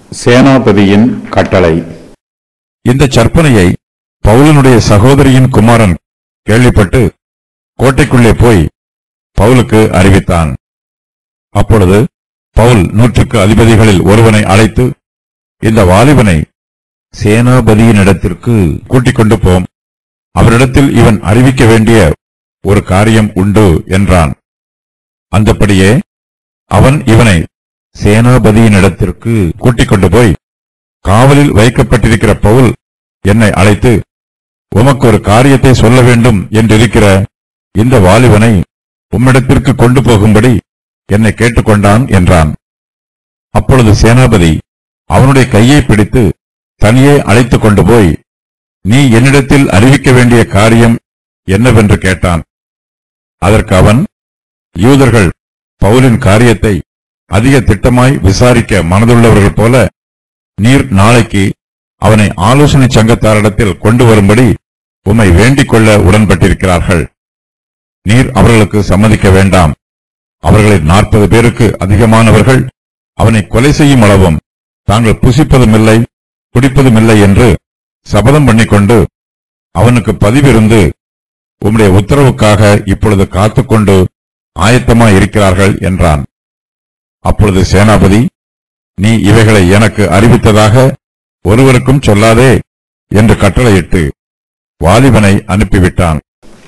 சேனாபதியின் கட்டளை. இந்த சற்பனையை பவுலினுடைய சகோதரியின் குமாரன் கேள்விப்பட்டு கோட்டைக்குள்ளே போய் பவுலுக்கு அறிவித்தான். அப்பொழுது பவுல் 100க்கு அதிபதிகளில் ஒருவனை அழைத்து, இந்த வாலிபனை சேனாபதியினிடத்திற்கு கூட்டிக் கொண்டு போம், அவரிடத்தில் இவன் அறிவிக்க வேண்டிய ஒரு காரியம் உண்டு என்றான். அந்தப்படியே அவன் இவனை சேனாபதியினிடத்திற்கு கூட்டிக் கொண்டு போய், காவலில் வைக்கப்பட்டிருக்கிற பவுல் என்னை அழைத்து, உமக்கு ஒரு காரியத்தை சொல்ல வேண்டும் என்றிருக்கிற இந்த வாலிபனை உம்மிடத்திற்கு கொண்டு போகும்படி என்னை கேட்டுக்கொண்டான் என்றான். அப்பொழுது சேனாபதி அவனுடைய கையை பிடித்து தனியே அழைத்துக் கொண்டு போய், நீ என்னிடத்தில் அறிவிக்க வேண்டிய காரியம் என்னவென்று கேட்டான். அதற்கு அவன், யூதர்கள் பவுலின் காரியத்தை அதிக திட்டமாய் விசாரிக்க மனதுள்ளவர்கள் போல நீர் நாளைக்கு அவனை ஆலோசனை சங்கத்தாரிடத்தில் கொண்டு வரும்படி உம்மை வேண்டிக் கொள்ள உடன்பட்டிருக்கிறார்கள். நீர் அவர்களுக்கு சம்மதிக்க வேண்டாம். அவர்களில் 40 பேருக்கு அதிகமானவர்கள் அவனை கொலை செய்யும் அளவும் தாங்கள் புசிப்பதுமில்லை குடிப்பதுமில்லை என்று சபதம் பண்ணிக்கொண்டு அவனுக்கு பதிவிருந்து உம்முடைய உத்தரவுக்காக இப்பொழுது காத்துக்கொண்டு ஆயத்தமாய் இருக்கிறார்கள் என்றான். அப்பொழுது சேனாபதி, நீ இவைகளை எனக்கு அறிவித்ததாக ஒருவருக்கும் சொல்லாதே என்று கட்டளையிட்டு வாலிபனை அனுப்பிவிட்டான்.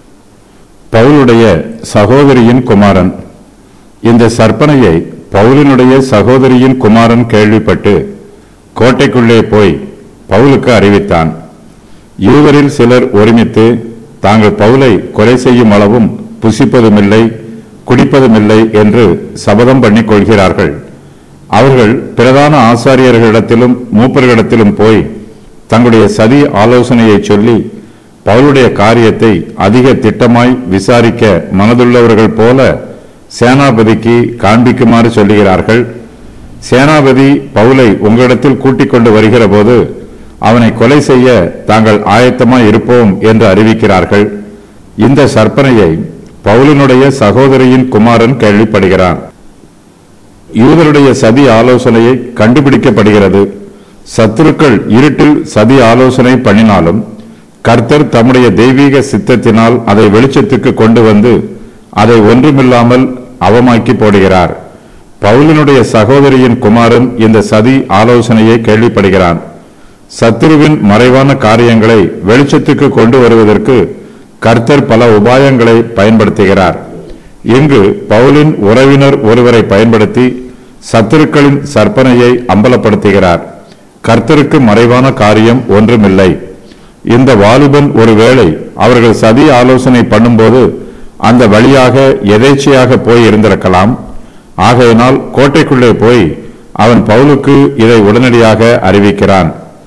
பவுலுடைய சகோதரியின் குமாரன். இந்த சற்பனையை பவுலினுடைய சகோதரியின் குமாரன் கேள்விப்பட்டு கோட்டைக்குள்ளே போய் பவுலுக்கு அறிவித்தான். யூதரில் சிலர் ஒருமித்து தாங்கள் பவுலை கொலை செய்யும் அளவும் புசிப்பதுமில்லை குடிப்பதுமில்லை என்று சபதம் பண்ணிக் கொள்கிறார்கள். அவர்கள் பிரதான ஆசாரியர்களிடத்திலும் மூப்பர்களிடத்திலும் போய் தங்களுடைய சதி ஆலோசனையை சொல்லி பவுலுடைய காரியத்தை அதிக திட்டமாய் விசாரிக்க மனதுள்ளவர்கள் போல சேனாபதிக்கு காண்பிக்குமாறு சொல்லுகிறார்கள். சேனாபதி பவுலை உங்களிடத்தில் கூட்டிக் கொண்டு வருகிற போது அவனை கொலை செய்ய தாங்கள் ஆயத்தமாய் இருப்போம் என்று அறிவிக்கிறார்கள். இந்த சற்பனையை பவுலினுடைய சகோதரியின் குமாரன் கேள்விப்படுகிறான். யூதருடைய சதி ஆலோசனையை கண்டுபிடிக்கப்படுகிறது. சத்துருக்கள் இருட்டில் சதி ஆலோசனை பண்ணினாலும் கர்த்தர் தம்முடைய தெய்வீக சித்தத்தினால் அதை வெளிச்சத்துக்கு கொண்டு வந்து அதை ஒன்றுமில்லாமல் அவமாக்கி போடுகிறார். பவுலினுடைய சகோதரியின் குமாரன் இந்த சதி ஆலோசனையை கேள்விப்படுகிறான். சத்துருவின் மறைவான காரியங்களை வெளிச்சத்துக்கு கொண்டு வருவதற்கு கர்த்தர் பல உபாயங்களை பயன்படுத்துகிறார். இங்கு பவுலின் உறவினர் ஒருவரை பயன்படுத்தி சத்துருக்களின் சற்பனையை அம்பலப்படுத்துகிறார். கர்த்தருக்கு மறைவான காரியம் ஒன்றுமில்லை. இந்த வாலிபன் ஒருவேளை அவர்கள் சதி ஆலோசனை பண்ணும்போது அந்த வழியாக எதேச்சையாக போய் இருந்திருக்கலாம். ஆகையினால் கோட்டைக்குள்ளே போய் அவன் பவுலுக்கு இதை உடனடியாக அறிவிக்கிறான்.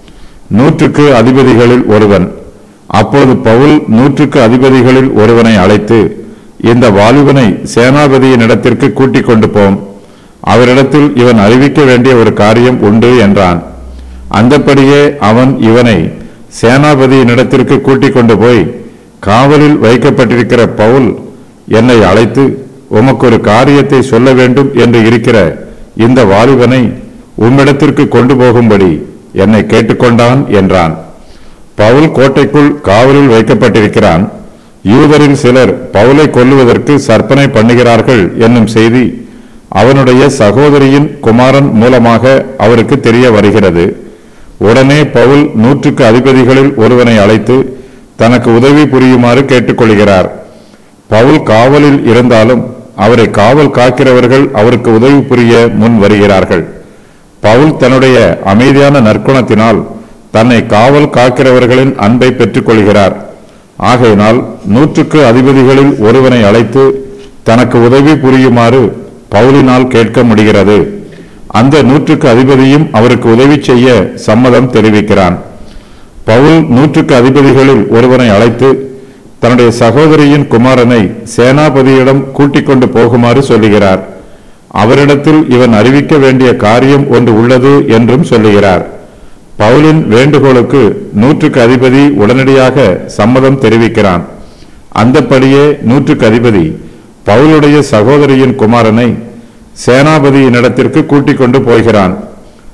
100க்கு அதிபதிகளில் ஒருவன். அப்பொழுது பவுல் 100க்கு அதிபதிகளில் ஒருவனை அழைத்து, இந்த வாலிபனை சேனாபதியின் இடத்திற்கு கூட்டிக் கொண்டு போம், அவரிடத்தில் இவன் அறிவிக்க வேண்டிய ஒரு காரியம் உண்டு என்றான். அந்தப்படியே அவன் இவனை சேனாபதியின் இடத்திற்கு கூட்டிக் கொண்டு போய், காவலில் வைக்கப்பட்டிருக்கிற பவுல் என்னை அழைத்து உமக்கு ஒரு காரியத்தை சொல்ல வேண்டும் என்று இருக்கிற இந்த வாலிபனை உம்மிடத்திற்கு கொண்டு போகும்படி என்னை கேட்டுக்கொண்டான் என்றான். பவுல் கோட்டைக்குள் காவலில் வைக்கப்பட்டிருக்கிறான். யூதரில் சிலர் பவுலை கொல்லுவதற்கு சற்பனை பண்ணுகிறார்கள் என்னும் செய்தி அவனுடைய சகோதரியின் குமாரன் மூலமாக அவருக்கு தெரிய வருகிறது. உடனே பவுல் 100க்கு அதிபதிகளில் ஒருவனை அழைத்து தனக்கு உதவி புரியுமாறு கேட்டுக்கொள்கிறார். பவுல் காவலில் இருந்தாலும் அவரை காவல் காக்கிறவர்கள் அவருக்கு உதவி புரிய முன் வருகிறார்கள். பவுல் தன்னுடைய அமைதியான நற்குணத்தினால் தன்னை காவல் காக்கிறவர்களின் அன்பை பெற்றுக் கொள்கிறார். ஆகையினால் 100க்கு அதிபதிகளில் ஒருவனை அழைத்து தனக்கு உதவி புரியுமாறு பவுலினால் கேட்க முடிகிறது. அந்த 100க்கு அதிபதியும் அவருக்கு உதவி செய்ய சம்மதம் தெரிவிக்கிறான். பவுல் 100க்கு அதிபதிகளில் ஒருவனை அழைத்து தன்னுடைய சகோதரியின் குமாரனை சேனாபதியிடம் கூட்டிக் கொண்டு போகுமாறு சொல்லுகிறார். அவரிடத்தில் இவன் அறிவிக்க வேண்டிய காரியம் ஒன்று உள்ளது என்றும் சொல்லுகிறார். பவுலின் வேண்டுகோளுக்கு 100க்கு அதிபதி உடனடியாக சம்மதம் தெரிவிக்கிறான். அந்தப்படியே 100க்கு அதிபதி பவுலுடைய சகோதரியின் குமாரனை சேனாபதியினிடத்திற்கு கூட்டிக் கொண்டு போகிறான்.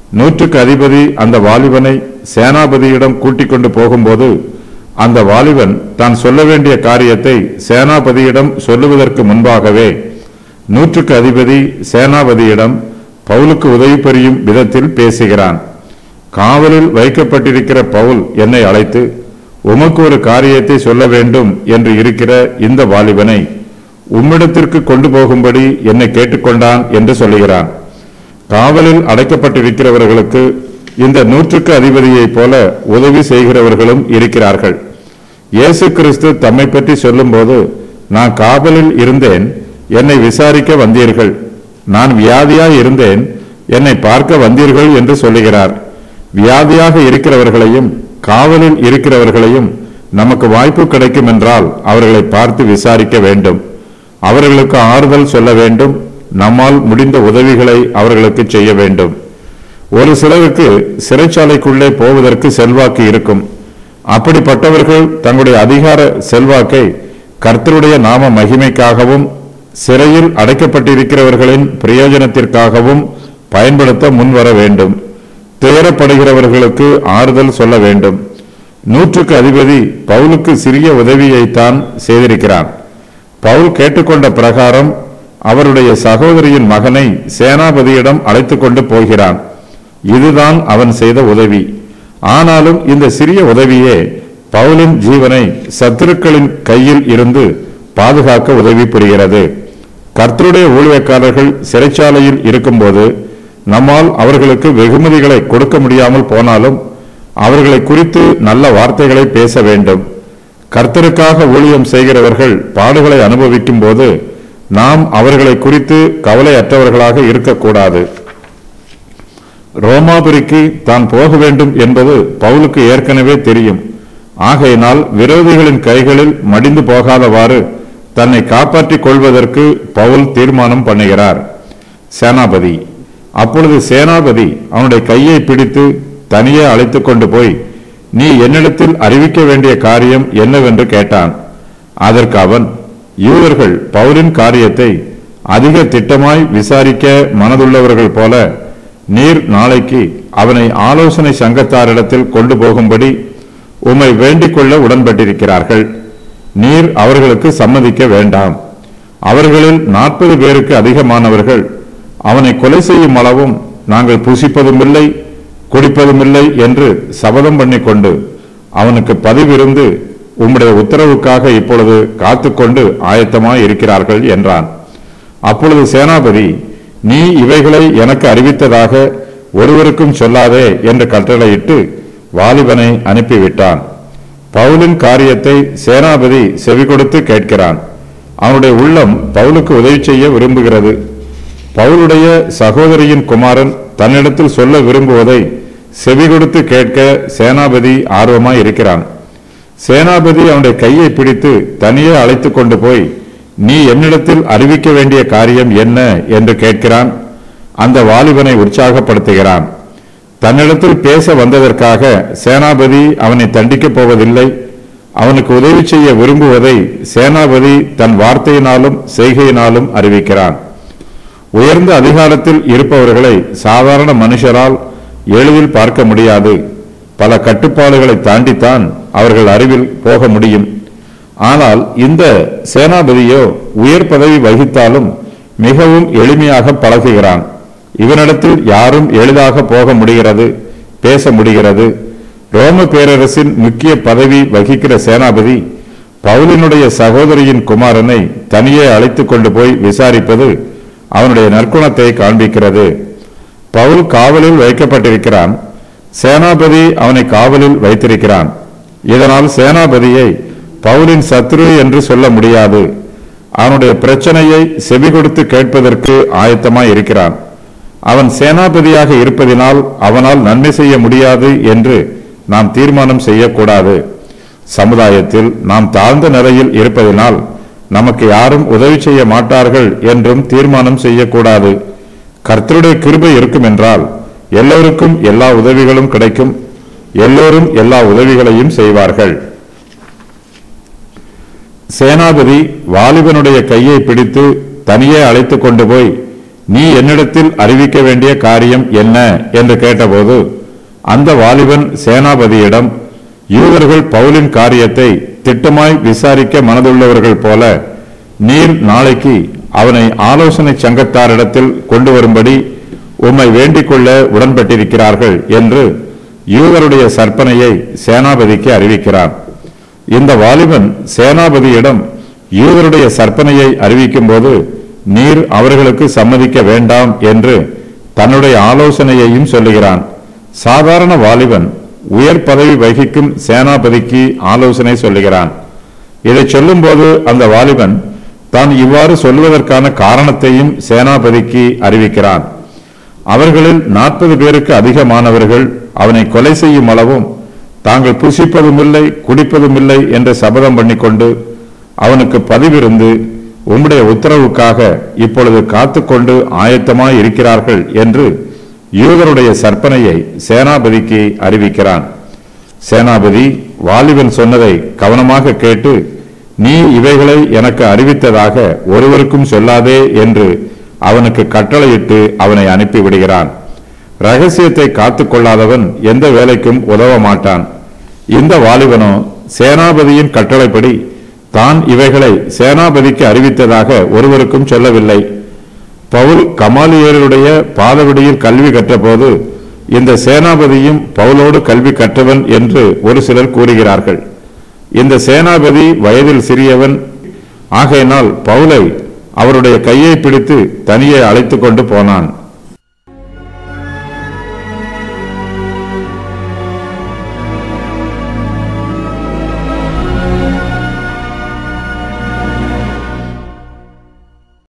100க்கு அதிபதி அந்த வாலிபனை சேனாபதியிடம் கூட்டிக் கொண்டு போகும்போது அந்த வாலிபன் தான் சொல்ல வேண்டிய காரியத்தை சேனாபதியிடம் சொல்லுவதற்கு முன்பாகவே 100க்கு அதிபதி சேனாபதியிடம் பவுலுக்கு உதவி புரியும் விதத்தில் பேசுகிறான். காவலில் வைக்கப்பட்டிருக்கிற பவுல் என்னை அழைத்து உமக்கு ஒரு காரியத்தை சொல்ல வேண்டும் என்று இருக்கிற இந்த வாலிபனை உம்மிடத்திற்கு கொண்டு போகும்படி என்னை கேட்டுக்கொண்டான் என்று சொல்லுகிறான். காவலில் அடைக்கப்பட்டிருக்கிறவர்களுக்கு இந்த 100க்கு அதிபதியைப் போல உதவி செய்கிறவர்களும் இருக்கிறார்கள். இயேசு கிறிஸ்து தம்மை பற்றி சொல்லும்போது, நான் காவலில் இருந்தேன், என்னை விசாரிக்க வந்தீர்கள், நான் வியாதியாய் இருந்தேன், என்னை பார்க்க வந்தீர்கள் என்று சொல்லுகிறார். வியாதியாக இருக்கிறவர்களையும் காவலில் இருக்கிறவர்களையும் நமக்கு வாய்ப்பு கிடைக்கும் என்றால் அவர்களை பார்த்து விசாரிக்க வேண்டும், அவர்களுக்கு ஆறுதல் சொல்ல வேண்டும், நம்மால் முடிந்த உதவிகளை அவர்களுக்கு செய்ய வேண்டும். ஒரு சிலருக்கு சிறைச்சாலைக்குள்ளே போவதற்கு செல்வாக்கு இருக்கும். அப்படிப்பட்டவர்கள் தங்களுடைய அதிகார செல்வாக்கை கர்த்தருடைய நாம மகிமைக்காகவும் சிறையில் அடைக்கப்பட்டிருக்கிறவர்களின் பிரயோஜனத்திற்காகவும் பயன்படுத்த முன்வர வேண்டும். துயரப்படுகிறவர்களுக்கு ஆறுதல் சொல்ல வேண்டும். 100க்கு அதிபதி பவுலுக்கு சிறிய உதவியைத்தான் செய்திருக்கிறான். பவுல் கேட்டுக்கொண்ட பிரகாரம் அவருடைய சகோதரியின் மகனை சேனாபதியிடம் அழைத்து கொண்டு போகிறான். இதுதான் அவன் செய்த உதவி. ஆனாலும் இந்த சிறிய உதவியே பவுலின் ஜீவனை சத்துருக்களின் கையில் இருந்து பாதுகாக்க உதவி புரிகிறது. கர்த்தருடைய ஊழியக்காரர்கள் சிறைச்சாலையில் இருக்கும்போது நம்மால் அவர்களுக்கு வெகுமதிகளை கொடுக்க முடியாமல் போனாலும் அவர்களை குறித்து நல்ல வார்த்தைகளை பேச வேண்டும். கர்த்தருக்காக ஊழியம் செய்கிறவர்கள் பாடுகளை அனுபவிக்கும் போது நாம் அவர்களை குறித்து கவலையற்றவர்களாக இருக்கக்கூடாது. ரோமாபுரிக்கு தான் போக வேண்டும் என்பது பவுலுக்கு ஏற்கனவே தெரியும். ஆகையினால் விரோதிகளின் கைகளில் மடிந்து போகாதவாறு தன்னை காப்பாற்றிக் கொள்வதற்கு பவுல் தீர்மானம் பண்ணுகிறார். சேனாபதி அப்பொழுது சேனாபதி அவனுடைய கையை பிடித்து தனியே அழைத்து கொண்டு போய், நீ என்னிடத்தில் அறிவிக்க வேண்டிய காரியம் என்னவென்று கேட்டான். அதற்கு அவன், யூதர்கள் பவுலின் காரியத்தை அதிக திட்டமாய் விசாரிக்க மனதுள்ளவர்கள் போல நீர் நாளைக்கு அவனை ஆலோசனை சங்கத்தாரிடத்தில் கொண்டு போகும்படி உம்மை வேண்டிக் கொள்ள உடன்பட்டிருக்கிறார்கள். நீர் அவர்களுக்கு சம்மதிக்க வேண்டாம். அவர்களில் 40 பேருக்கு அதிகமானவர்கள் அவனை கொலை செய்யும் அளவும் நாங்கள் புசிப்பதுமில்லை குடிப்பதுமில்லை என்று சபதம் பண்ணிக்கொண்டு அவனுக்கு பதிவிருந்து உம்முடைய உத்தரவுக்காக இப்பொழுது காத்துக்கொண்டு ஆயத்தமாய் இருக்கிறார்கள் என்றான். அப்பொழுது சேனாபதி, நீ இவைகளை எனக்கு அறிவித்ததாக ஒருவருக்கும் சொல்லாதே என்று கட்டளையிட்டு வாலிபனை அனுப்பிவிட்டான். பவுலின் காரியத்தை சேனாபதி செவி கொடுத்து கேட்கிறான். அவனுடைய உள்ளம் பவுலுக்கு உதவி செய்ய விரும்புகிறது. பவுலுடைய சகோதரியின் குமாரன் தன்னிடத்தில் சொல்ல விரும்புவதை செவி கொடுத்து கேட்க சேனாபதி ஆர்வமாய் இருக்கிறான். சேனாபதி அவனுடைய கையை பிடித்து தனியே அழைத்து கொண்டு போய், நீ என்னிடத்தில் அறிவிக்க வேண்டிய காரியம் என்ன என்று கேட்கிறான். அந்த வாலிபனை உற்சாகப்படுத்துகிறான். தன்னிடத்தில் பேச வந்ததற்காக சேனாபதி அவனை தண்டிக்கப் போவதில்லை. அவனுக்கு உதவி செய்ய விரும்புவதை சேனாபதி தன் வார்த்தையினாலும் செய்கையினாலும் அறிவிக்கிறான். உயர்ந்த அதிகாரத்தில் இருப்பவர்களை சாதாரண மனுஷரால் எளிதில் பார்க்க முடியாது. பல கட்டுப்பாடுகளை தாண்டித்தான் அவர்கள் அறிவில் போக முடியும். ஆனால் இந்த சேனாபதியோ உயர் பதவி வகித்தாலும் மிகவும் எளிமையாக பழகுகிறான். இவனிடத்தில் யாரும் எளிதாக போக முடிகிறது, பேச முடிகிறது. ரோம பேரரசின் முக்கிய பதவி வகிக்கிற சேனாபதி பவுலினுடைய சகோதரியின் குமாரனை தனியே அழைத்து கொண்டு போய் விசாரிப்பது அவனுடைய நற்குணத்தை காண்பிக்கிறது. பவுல் காவலில் வைக்கப்பட்டிருக்கிறான். சேனாபதி அவனை காவலில் வைத்திருக்கிறான். இதனால் சேனாபதியை பவுலின் சத்ரு என்று சொல்ல முடியாது. அவனுடைய பிரச்சனையை செவி கொடுத்து கேட்பதற்கு ஆயத்தமாய் இருக்கிறான். அவன் சேனாபதியாக இருப்பதினால் அவனால் நன்மை செய்ய முடியாது என்று நாம் தீர்மானம் செய்யக்கூடாது. சமுதாயத்தில் நாம் தாழ்ந்த நிலையில் இருப்பதினால் நமக்கு யாரும் உதவி செய்ய மாட்டார்கள் என்றும் தீர்மானம் செய்யக்கூடாது. கர்த்தருடைய கிருபை இருக்கும் என்றால் எல்லோருக்கும் எல்லா உதவிகளும் கிடைக்கும். எல்லோரும் எல்லா உதவிகளையும் செய்வார்கள். சேனாபதி வாலிபனுடைய கையை பிடித்து தனியே அழைத்து கொண்டு போய், நீ என்னிடத்தில் அறிவிக்க வேண்டிய காரியம் என்ன என்று கேட்டபோது அந்த வாலிபன் சேனாபதியிடம், யூதர்கள் பவுலின் காரியத்தை திட்டமாய் விசாரிக்க மனதுள்ளவர்கள் போல நீர் நாளைக்கு அவனை ஆலோசனை சங்கத்தாரிடத்தில் கொண்டு வரும்படி உம்மை வேண்டிக் கொள்ள உடன்பட்டிருக்கிறார்கள் என்று யூதருடைய சற்பனையை சேனாபதிக்கு அறிவிக்கிறான். இந்த வாலிபன் சேனாபதியிடம் யூதருடைய சற்பனையை அறிவிக்கும் போது நீர் அவர்களுக்கு சம்மதிக்க வேண்டாம் என்று தன்னுடைய ஆலோசனையையும் சொல்லுகிறான். சாதாரண வாலிபன் உயர் பதவி வகிக்கும் சேனாபதிக்கு ஆலோசனை சொல்லுகிறான். இதை சொல்லும் போது அந்த வாலிபன் தான் இவ்வாறு சொல்வதற்கான காரணத்தையும் சேனாபதிக்கு அறிவிக்கிறான். அவர்களில் 40 பேருக்கு அதிகமானவர்கள் அவனை கொலை செய்யும் அளவும் தாங்கள் புசிப்பதுமில்லை குடிப்பதுமில்லை என்று சபதம் பண்ணிக்கொண்டு அவனுக்கு பதிவிருந்து உம்முடைய உத்தரவுக்காக இப்பொழுது காத்துக்கொண்டு ஆயத்தமாய் இருக்கிறார்கள் என்று யூதருடைய சற்பனையை சேனாபதிக்கு அறிவிக்கிறான். சேனாபதி வாலிபன் சொன்னதை கவனமாக கேட்டு, நீ இவைகளை எனக்கு அறிவித்ததாக ஒருவருக்கும் சொல்லாதே என்று அவனுக்கு கட்டளையிட்டு அவனை அனுப்பிவிடுகிறான். ரகசியத்தை காத்துக்கொள்ளாதவன் எந்த வேலைக்கும் உதவ மாட்டான். இந்த வாலிபனோ சேனாபதியின் கட்டளைப்படி தான் இவைகளை சேனாபதிக்கு அறிவித்ததாக ஒருவருக்கும் சொல்லவில்லை. பவுல் கமாலியேலுடைய பாதவடியில் கல்வி கற்றபோது இந்த சேனாபதியும் பவுலோடு கல்வி கற்றவன் என்று ஒரு சிலர் கூறுகிறார்கள். இந்த சேனாபதி வயதில் சிறியவன் ஆகையினால் பவுலை அவருடைய கையை பிடித்து தனியே அழைத்து கொண்டு போனான்.